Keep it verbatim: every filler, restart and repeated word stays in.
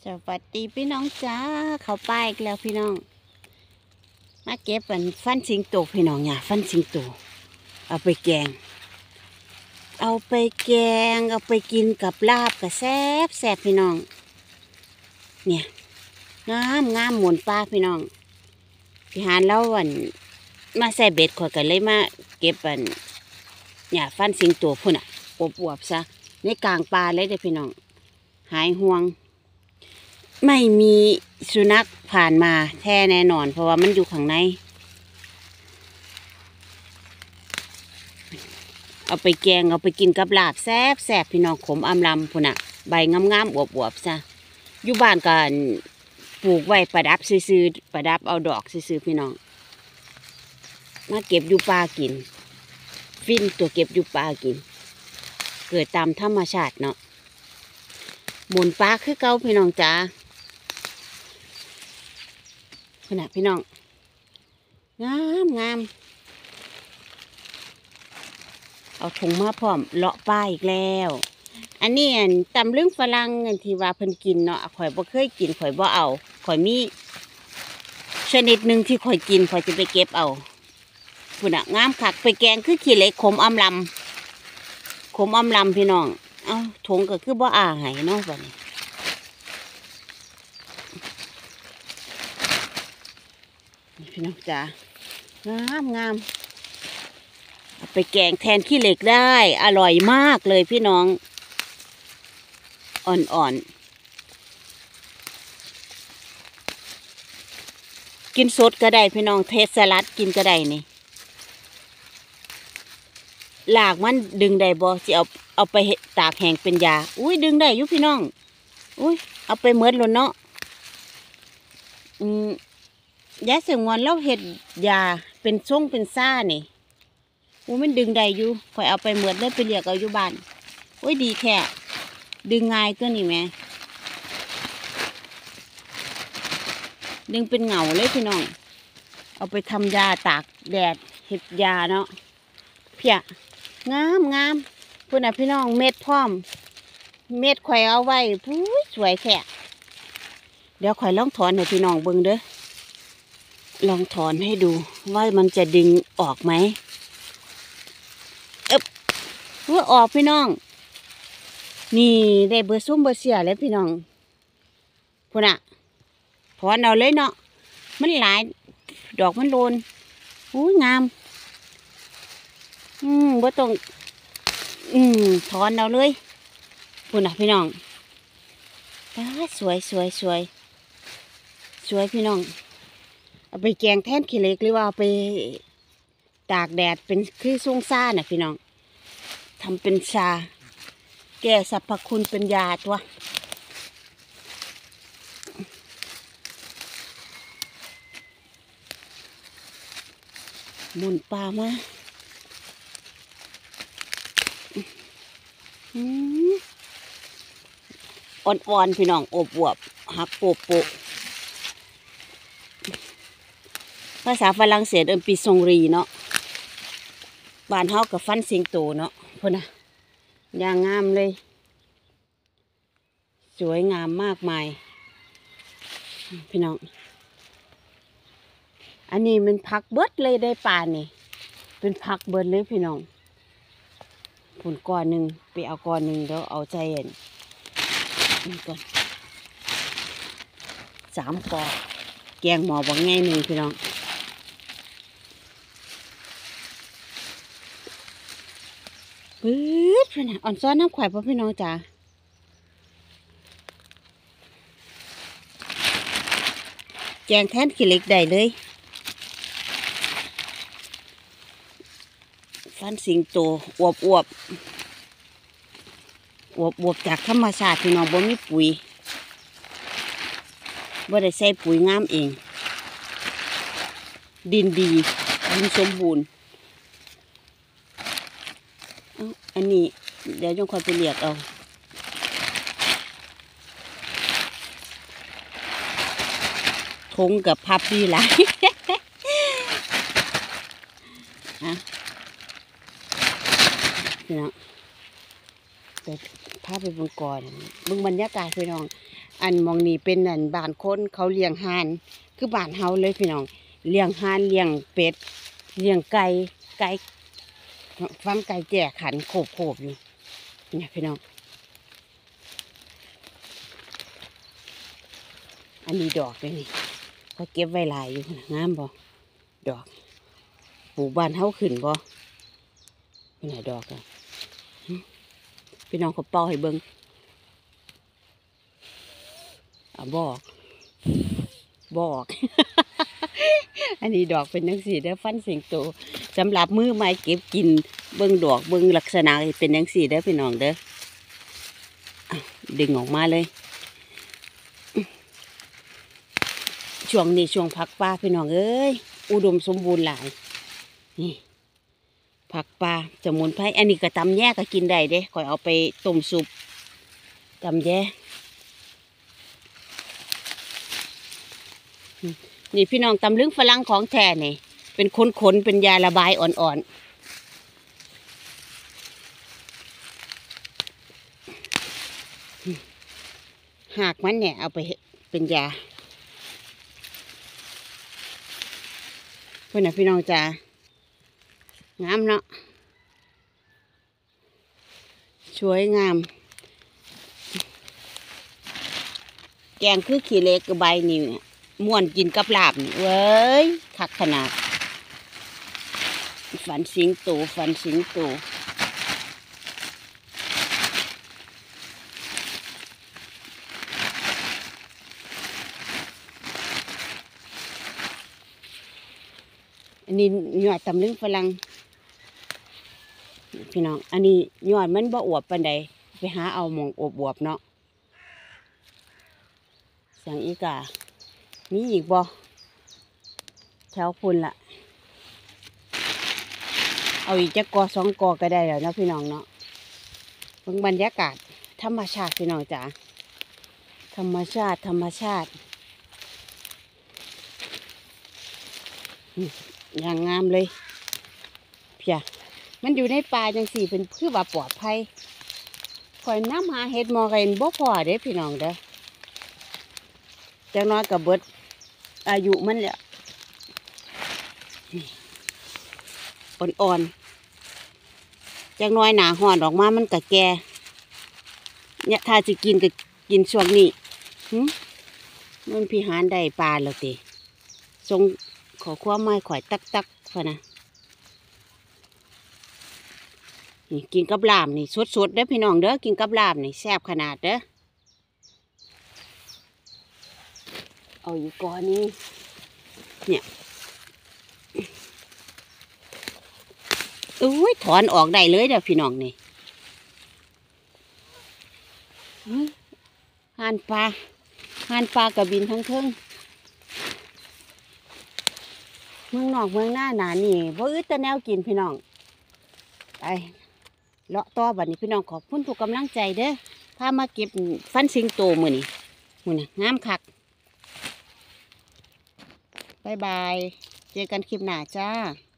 สวัสดีพี่น้องจ้าเขาป้ายอีกแล้วพี่น้องมาเก็บเป็นฟันสิงโตพี่น้องเนี่ยฟันสิงโตเอาไปแกงเอาไปแกงเอาไปกินกับลาบกับแซ่บแซ่บพี่น้องเนี่ยงามงามหมุนปลาพี่น้องพี่หานแล้ววันมาใส่เบ็ดข่อยกันเลยมาเก็บเป็นเนี่ยฟันสิงโตพุ่นอ่ะปวบปวบซะในกลางปลาเลยเด้อพี่น้องหายห่วงไม่มีสุนัขผ่านมาแท้แน่นอนเพราะว่ามันอยู่ข้างในเอาไปแกงเอาไปกินกับลาบแซ่บแซ่บพี่น้องขมอำลำพุ่นน่ะใบงามๆอวบๆซะอยู่บ้านกันปลูกไว้ประดับซื้อๆประดับเอาดอกซื้อๆพี่น้องมาเก็บอยู่ป่ากินฟินตัวเก็บอยู่ป่ากินเกิดตามธรรมชาติเนาะหมุนปลาคือเก่าพี่น้องจ้าขนาดพี่น้องงามงามเอาถุงมาพร้อมเลาะปลาอีกแล้วอันนี้อันตำลึงฝรั่งอันที่ว่าเพิ่นกินเนาะข่อยบ่เคยกินข่อยบ่เอาข่อยมีชนิดหนึ่งที่ข่อยกินข่อยจะไปเก็บเอาพุ่นน่ะงามคักไปแกงคือขี้เหล็กขมอำลำขมอำลำพี่น้องเอ้าถุงก็คือบ่อาให้เนาะบัดนี้พี่น้องจ๋างามงามเอาไปแกงแทนขี้เหล็กได้อร่อยมากเลยพี่น้องอ่อนๆกินสดก็ได้พี่น้องเทสลัดกินก็ได้นี่หลากมันดึงได้บ่สิเอาเอาไปตากแห้งเป็นยาอุ้ยดึงได้อยู่พี่น้องอุ้ยเอาไปเมิดแล้วเนาะอืมยาเสงวนแล้วเห็ดยาเป็นช่งเป็นซ่านี่โอ้มันดึงได้อยู่ข่อยเอาไปเหมือนเลยไปเรียกเอาอยู่บ้านโอ้ยดีแค่ดึงง่ายตัวนี้แม่ดึงเป็นเหงาเลยพี่น้องเอาไปทำยาตากแดดเห็ดยาเนาะเพียงามงามพูดนะพี่น้องเม็ดพร้อมเม็ดข่อยเอาไว้ผู้สวยแค่เดี๋ยวข่อยลองถอนให้พี่น้องเบิ่งเด้อลองถอนให้ดูว่ามันจะดึงออกไหมเอ๊บว่าออกพี่น้องนี่ได้เบอร์ส้มเบอร์เสียแล้วพี่น้องพุ่นอ่ะถอนเอาเลยเนาะมันหลายดอกมันโลนอู้งามอืมบ่ต้องอืมถอนเอาเลยพุ่นอ่ะพี่น้องสวยสวยสวยสวยพี่น้องเอาไปแกงแทนขี้เหล็กหรือว่าเอาไปตากแดดเป็นคือช่วงซ่าน่ะพี่น้องทำเป็นชาแก้สรรพคุณเป็นยาตัวหมุนปลามาอ่อนๆพี่น้องอบอวบหักโปะโปะภาษาฝรั่งเศสเอิ้นปีซงรีเนาะบ้านเฮากับฟันสิงโตเนาะพุ่นนะอย่างงามเลยสวยงามมากมายพี่น้องอันนี้มันพักเบิดเลยได้ปลานี่เป็นพักเบิดเลยพี่น้องผุนก้อนหนึ่งไปเอาก้อนหนึ่งแล้วเอาใจเย็นนี่ก่อนสามกอแกงหมอบางไงหนึ่งพี่น้องปื๊ดพี่น้องอ่อนซ้อนน้ำข่อยพ่อพี่น้องจ๋าแกงแทนขี้เหล็กได้เลยฟันสิงโตอวบอวบอวบอวบจากธรรมชาติพี่น้องบ่มีปุ๋ยบ่ได้ใส่ปุ๋ยงามเองดินดีดินสมบูรณ์อันนี้เดี๋ยวจงคอยไปเรียกเอาทงกับพับดีหลายฮะพี่น้องแต่พาไปบนก่อนบึงบรรยากาศพี่น้องอันมองนี่เป็นอันบ้านคนเขาเลี้ยงห่านคือบ้านเฮาเลยพี่น้องเลี้ยงห่านเลี้ยงเป็ดเลี้ยงไก่ไก่ฟังไก่แก่ขันโขบโขบอยู่เนี่ยพี่น้องอันนี้ดอกเลยนี่เขาเก็บไว้หลายอยู่งามบ่ดอกปลูกบ้านเฮาขึ้นบ่เป็นไหนดอกอะพี่น้องเขาเป่าให้เบิ่งอ่ะบอกบอก อันนี้ดอกเป็นจังซี่เด้อฟันสิงโตสำหรับมือไม้เก็บกินเบิ่งดอกเบิ่งลักษณะเป็นจังซี่เด้อพี่น้องเด้อดึงออกมาเลยช่วงนี้ช่วงผักปลาพี่น้องเอ้ยอุดมสมบูรณ์หลายนี่ผักปลาสมุนไพรอันนี้ก็ตำแย่ก็กินได้เด้ก่อยเอาไปต้มซุปตำแย่นี่พี่น้องตำลึงฝรั่งของแท้นี่เป็นขนๆเป็นยาระบายอ่อนๆหากมันเนี่ยเอาไปเป็นยาเพื่อนนะพี่น้องจ้างามเนาะสวยงามแกงคือขี้เล็กกับใบนี่ม่วนกินกับลาบนี่เว้ยคักขนาดฝันสิงโตฝันสิงโตอันนี้ยอดตำลึงฝรั่งพี่น้องอันนี้ยอดมันบ่อวบปานใดไปหาเอาหมองอวบอวบเนาะเสียงอีกามีอีกบ่แถวพุ่นละเอาอีกจะกอสองกอก็ได้แล้วนะพี่น้องเนาะเบิ่งบรรยากาศธรรมชาติพี่น้องจ๋าธรรมชาติธรรมชาติอย่างงามเลยเพียมันอยู่ในป่าจังสี่เป็นพืชว่าปลอดภัยคอยน้ำหาเห็ดมอกันบ่พอเด้พี่น้องเด้อจังน้อยกับเบิดอายุมันแหละอ่อนๆจังน้อยหนาห่อนออกมามันกะแก่เนี่ยถ้าจะกินก็กินช่วงนี้มันพี่หานได้ปลาแล้วติทรงขอความไม่ข่อยตักตักพอนะนี่กินกับลาบนี่สดๆเด้อพี่น้องเด้อกินกับลาบนี่แซ่บขนาดเด้อเอาอยู่ก่อนนี้เนี่ยอุ้ยถอนออกได้เลยเด้อพี่น้องนี่ห่านปลาห่านปลากระบินทั้งเทิงเมืองนอกเมืองหน้าหนานี่บ่อึดแต่แนวกินพี่น้องไปเลาะต่อบัดนี้พี่น้องขอบคุณทุกกำลังใจเด้อพามาเก็บฟันสิงโตมื้อนี้มื้อน่ะงามคักบายบายเจอกันคลิปหน้าจ้า